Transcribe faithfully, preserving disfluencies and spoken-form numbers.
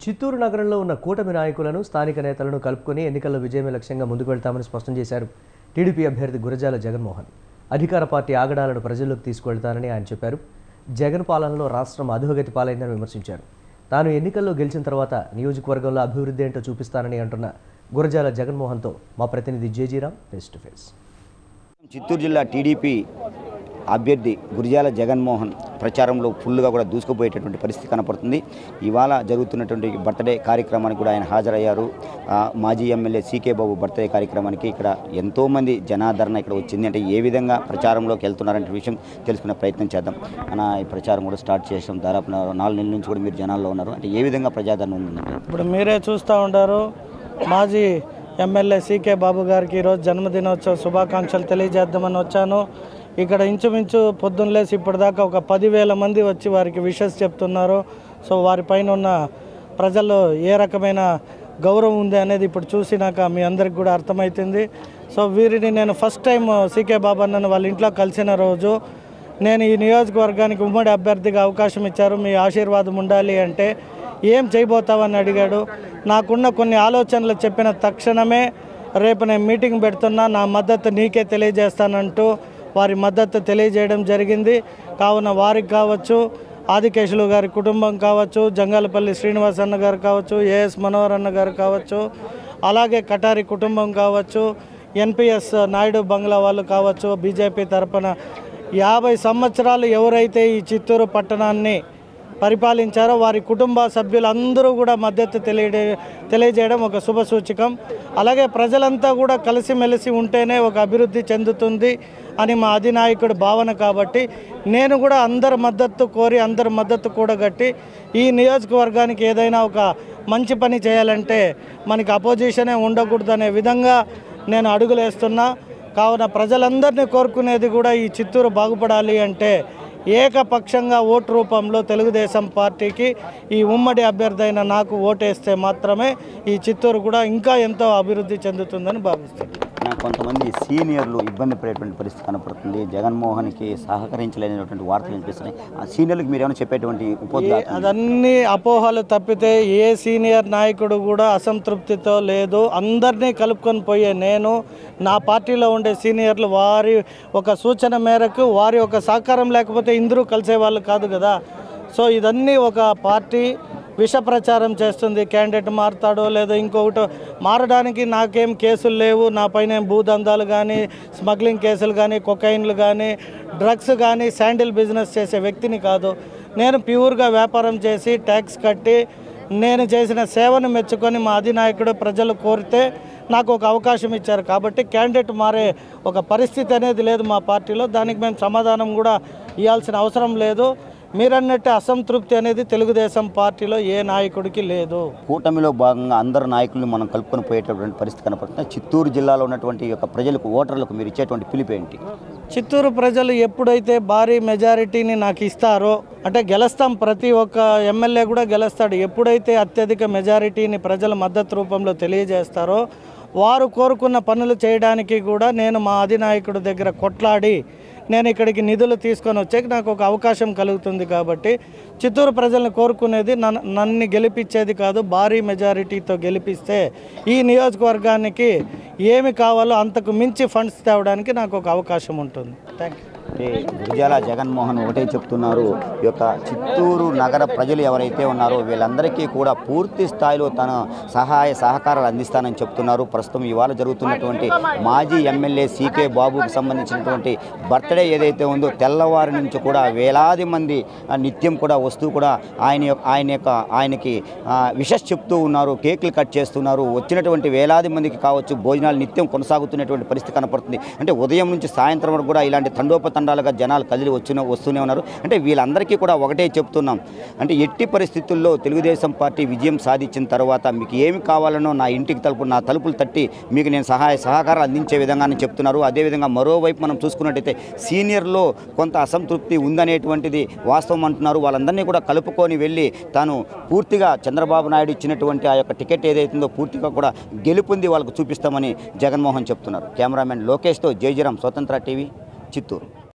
చిత్తూరు నగరంలో ఉన్న కూటమి నాయకులను స్థానిక నేతలను కలుపుకొని ఎన్నికల్లో విజయమే లక్ష్యంగా ముందుకు వెళ్తామని స్పష్టం చేశారు టీడీపీ అభ్యర్థి గురజాల జగన్మోహన్. అధికార పార్టీ ఆగడాలను ప్రజల్లోకి తీసుకువెళ్తారని ఆయన చెప్పారు. జగన్ పాలనలో రాష్ట్రం అధోగతి పాలైందని విమర్శించారు. తాను ఎన్నికల్లో గెలిచిన తర్వాత నియోజకవర్గంలో అభివృద్ధి ఏంటో చూపిస్తానని అంటున్న గురజాల జగన్మోహన్తో మా ప్రతినిధి జేజీరామ్ ఫేస్ టు ఫేస్. చిత్తూరు జిల్లా టీడీపీ అభ్యర్థి గురజాల జగన్మోహన్ ప్రచారంలో ఫుల్గా కూడా దూసుకుపోయేటటువంటి పరిస్థితి కనపడుతుంది. ఇవాళ జరుగుతున్నటువంటి బర్త్డే కార్యక్రమానికి కూడా ఆయన హాజరయ్యారు. మాజీ ఎమ్మెల్యే సీకే బాబు బర్త్డే కార్యక్రమానికి ఇక్కడ ఎంతోమంది జనాదరణ ఇక్కడ వచ్చింది. అంటే ఏ విధంగా ప్రచారంలోకి వెళ్తున్నారంటే విషయం తెలుసుకునే ప్రయత్నం చేద్దాం. అన్న, ఈ ప్రచారం కూడా స్టార్ట్ చేసాం. దాదాపు నాలుగు నెలల నుంచి కూడా మీరు జనాల్లో ఉన్నారు. అంటే ఏ విధంగా ప్రజాదరణ ఉందంటే ఇప్పుడు మీరే చూస్తూ ఉంటారు. మాజీ ఎమ్మెల్యే సీకే బాబు గారికి ఈరోజు జన్మదినోత్సవ శుభాకాంక్షలు తెలియజేద్దామని వచ్చాను. ఇక్కడ ఇంచుమించు పొద్దున్న లేసి ఇప్పటిదాకా ఒక పదివేల మంది వచ్చి వారికి విషెస్ చెప్తున్నారు. సో వారిపైన ఉన్న ప్రజల్లో ఏ రకమైన గౌరవం ఉంది అనేది ఇప్పుడు చూసినాక మీ అందరికి కూడా అర్థమవుతుంది. సో వీరిని నేను ఫస్ట్ టైం సీకే బాబు అన్నను వాళ్ళ ఇంట్లో కలిసిన రోజు నేను ఈ నియోజకవర్గానికి ఉమ్మడి అభ్యర్థిగా అవకాశం ఇచ్చారు, మీ ఆశీర్వాదం ఉండాలి అంటే ఏం చేయబోతావని అడిగాడు. నాకున్న కొన్ని ఆలోచనలు చెప్పిన తక్షణమే రేపు నేను మీటింగ్ పెడుతున్నా, నా మద్దతు నీకే తెలియజేస్తానంటూ వారి మద్దతు తెలియజేయడం జరిగింది. కావున వారికి కావచ్చు, ఆదికేశులు గారి కుటుంబం కావచ్చు, జంగాలపల్లి శ్రీనివాస్ అన్న గారు కావచ్చు, ఏఎస్ మనోహర్ అన్న గారు కావచ్చు, అలాగే కటారి కుటుంబం కావచ్చు, ఎన్పిఎస్ నాయుడు బంగ్లా వాళ్ళు కావచ్చు, బీజేపీ తరపున యాభై సంవత్సరాలు ఎవరైతే ఈ చిత్తూరు పట్టణాన్ని పరిపాలించారో వారి కుటుంబ సభ్యులందరూ కూడా మద్దతు తెలియ తెలియజేయడం ఒక శుభ సూచకం. అలాగే ప్రజలంతా కూడా కలిసిమెలిసి ఉంటేనే ఒక అభివృద్ధి చెందుతుంది అని మా అధినాయకుడు భావన. కాబట్టి నేను కూడా అందరి మద్దతు కోరి అందరి మద్దతు కూడగట్టి ఈ నియోజకవర్గానికి ఏదైనా ఒక మంచి పని చేయాలంటే మనకి అపోజిషనే ఉండకూడదనే విధంగా నేను అడుగులేస్తున్నా. కావున ప్రజలందరినీ కోరుకునేది కూడా ఈ చిత్తూరు బాగుపడాలి అంటే ఏకపక్షంగా ఓటు రూపంలో తెలుగుదేశం పార్టీకి ఈ ఉమ్మడి అభ్యర్థి అయిన నాకు ఓటేస్తే మాత్రమే ఈ చిత్తూరు కూడా ఇంకా ఎంతో అభివృద్ధి చెందుతుందని భావిస్తున్నాను. కొంతమంది సీనియర్లు ఇబ్బంది పడేటువంటి పరిస్థితి కనపడుతుంది. జగన్మోహన్కి సహకరించలేనటువంటి వార్తలు వినిపిస్తున్నాయి. ఆ సీనియర్లకు మీరు ఏమైనా చెప్పేటువంటి ఉపోద్ఘాతం? అదన్నీ అపోహలు తప్పితే ఏ సీనియర్ నాయకుడు కూడా అసంతృప్తితో లేదు. అందరినీ కలుపుకొని పోయే నేను, నా పార్టీలో ఉండే సీనియర్లు వారి ఒక సూచన మేరకు, వారి ఒక సహకారం లేకపోతే ఇందరూ కలిసే వాళ్ళు కాదు కదా. సో ఇదన్నీ ఒక పార్టీ విష ప్రచారం చేస్తుంది. క్యాండిడేట్ మారుతాడో లేదో ఇంకొకటి మారడానికి నాకేం కేసులు లేవు. నా పైన భూదందాలు కానీ, స్మగ్లింగ్ కేసులు కానీ, కొకైన్లు కానీ, డ్రగ్స్ కానీ, శాండిల్ బిజినెస్ చేసే వ్యక్తిని కాదు. నేను ప్యూర్గా వ్యాపారం చేసి ట్యాక్స్ కట్టి నేను చేసిన సేవను మెచ్చుకొని మా అధినాయకుడు ప్రజలు కోరితే నాకు ఒక అవకాశం ఇచ్చారు. కాబట్టి క్యాండిడేట్ మారే ఒక పరిస్థితి అనేది లేదు మా పార్టీలో. దానికి మేము సమాధానం కూడా ఇవ్వాల్సిన అవసరం లేదు. మీరన్నట్టు అసంతృప్తి అనేది తెలుగుదేశం పార్టీలో ఏ నాయకుడికి లేదు. కూటమిలో భాగంగా అందరు నాయకులను మనం కలుపుకొని పోయేటటువంటి పరిస్థితి కనపడుతుంది. చిత్తూరు జిల్లాలో ఉన్నటువంటి యొక్క ప్రజలకు, ఓటర్లకు మీరు ఇచ్చేటువంటి పిలుపు ఏంటి? చిత్తూరు ప్రజలు ఎప్పుడైతే భారీ మెజారిటీని నాకు ఇస్తారో, అంటే గెలుస్తాం, ప్రతి ఒక్క ఎమ్మెల్యే కూడా గెలుస్తాడు. ఎప్పుడైతే అత్యధిక మెజారిటీని ప్రజల మద్దతు రూపంలో తెలియజేస్తారో వారు కోరుకున్న పనులు చేయడానికి కూడా నేను మా అధినాయకుడి దగ్గర కొట్లాడి నేను ఇక్కడికి నిధులు తీసుకొని వచ్చేకి నాకు ఒక అవకాశం కలుగుతుంది. కాబట్టి చిత్తూరు ప్రజల్ని కోరుకునేది నన్ను నన్ను గెలిపించేది కాదు, భారీ మెజారిటీతో గెలిపిస్తే ఈ నియోజకవర్గానికి ఏమి కావాలో అంతకు మించి ఫండ్స్ తేవడానికి నాకు ఒక అవకాశం ఉంటుంది. Thank you. అంటే గురజాల జగన్మోహన్ ఒకటే చెప్తున్నారు, ఈ యొక్క చిత్తూరు నగర ప్రజలు ఎవరైతే ఉన్నారో వీళ్ళందరికీ కూడా పూర్తి స్థాయిలో తన సహాయ సహకారాలు అందిస్తానని చెప్తున్నారు. ప్రస్తుతం ఇవాళ జరుగుతున్నటువంటి మాజీ ఎమ్మెల్యే సీకే బాబుకు సంబంధించినటువంటి బర్త్డే ఏదైతే ఉందో తెల్లవారి నుంచి కూడా వేలాది మంది నిత్యం కూడా వస్తూ కూడా ఆయన ఆయన యొక్క ఆయనకి విషెస్ చెప్తూ ఉన్నారు, కేకులు కట్ చేస్తున్నారు. వచ్చినటువంటి వేలాది మందికి కావచ్చు భోజనాలు నిత్యం కొనసాగుతున్నటువంటి పరిస్థితి కనపడుతుంది. అంటే ఉదయం నుంచి సాయంత్రం వరకు కూడా ఇలాంటి తండోప తండాలుగా జనాలు కదిలి వచ్చిన వస్తూనే ఉన్నారు. అంటే వీళ్ళందరికీ కూడా ఒకటే చెప్తున్నాం, అంటే ఎట్టి పరిస్థితుల్లో తెలుగుదేశం పార్టీ విజయం సాధించిన తర్వాత మీకు ఏమి కావాలనో నా ఇంటికి తలుపు నా తలుపులు తట్టి మీకు నేను సహాయ సహకారాలు అందించే విధంగానే చెప్తున్నారు. అదేవిధంగా మరోవైపు మనం చూసుకున్నట్టయితే సీనియర్లో కొంత అసంతృప్తి ఉందనేటువంటిది వాస్తవం అంటున్నారు. వాళ్ళందరినీ కూడా కలుపుకొని వెళ్ళి తాను పూర్తిగా చంద్రబాబు నాయుడు ఇచ్చినటువంటి ఆ యొక్క టికెట్ ఏదైతుందో పూర్తిగా కూడా గెలుపొంది వాళ్ళకు చూపిస్తామని జగన్మోహన్ చెప్తున్నారు. కెమెరామెన్ లోకేష్తో జయజీరామ్, స్వతంత్ర టీవీ, చిత్తూరు.